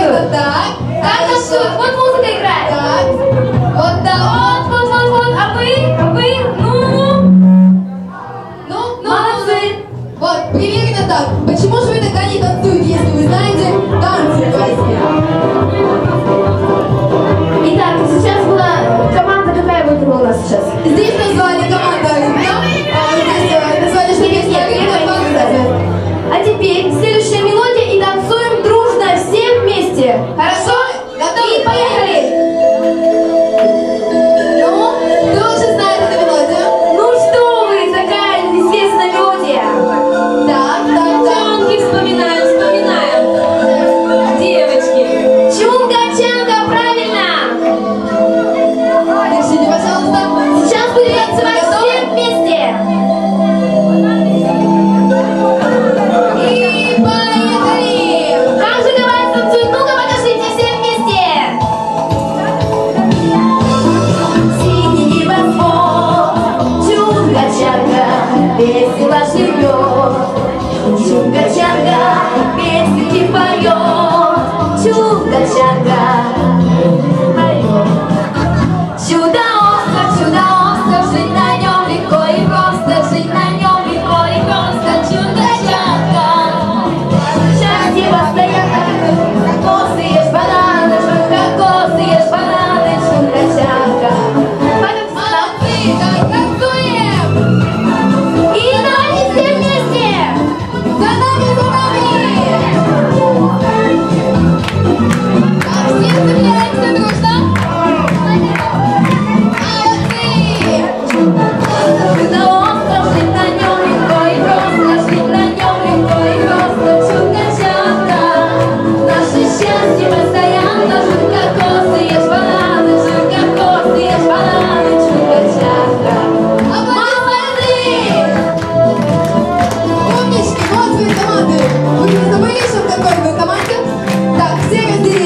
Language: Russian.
танцуют. Так. Как танцуют? Вот музыка играет. Так. Вот, да, вот. А вы, молодцы. Вот, примерно так. Почему же вы тогда не танцуете, если вы знаете танцы классные? Итак, сейчас была команда, какая была у нас сейчас? Здесь назвали команда «Рыбка», здесь назвали, что есть «Рыбка». А теперь следующая мелодия и танцуем дружно все вместе. Хорошо? Готовы? И поехали! Ну, кто уже знает эту мелодию? Ну что вы, такая известная мелодия. Так. Девчонки, вспоминаем. Девочки. Чунга-чанга, правильно! Держите, пожалуйста. Сейчас будем танцевать все вместе. И поехали! Как же давай танцуют? Ну-ка, покажите все вместе. Синий небосвод, чунга-чанга, весело живет. Чунга-чанга, песенки поет. Чунга-чанга поет. Чудо-остров, жить на нем легко и просто, жить на нем легко и просто. Чунга-чанга. Счастье постоянно, кокосы ешь бананы, кокосы ешь бананы, чунга-чанга. Молодцы, так, танцуем! И давайте все вместе! За нами! Так, все цепляемся дружно. Молодцы! Чудо-остров, жить на нем легко и просто, жить на нем легко и просто. Чунга-чанга. Наше счастье постоянно, жуй кокосы, ешь бананы, жуй кокосы, ешь бананы, чунга-чанга. Молодцы! Умнички, вот вы команды. Вы не забыли, что такое вы команде? Так, все разделились.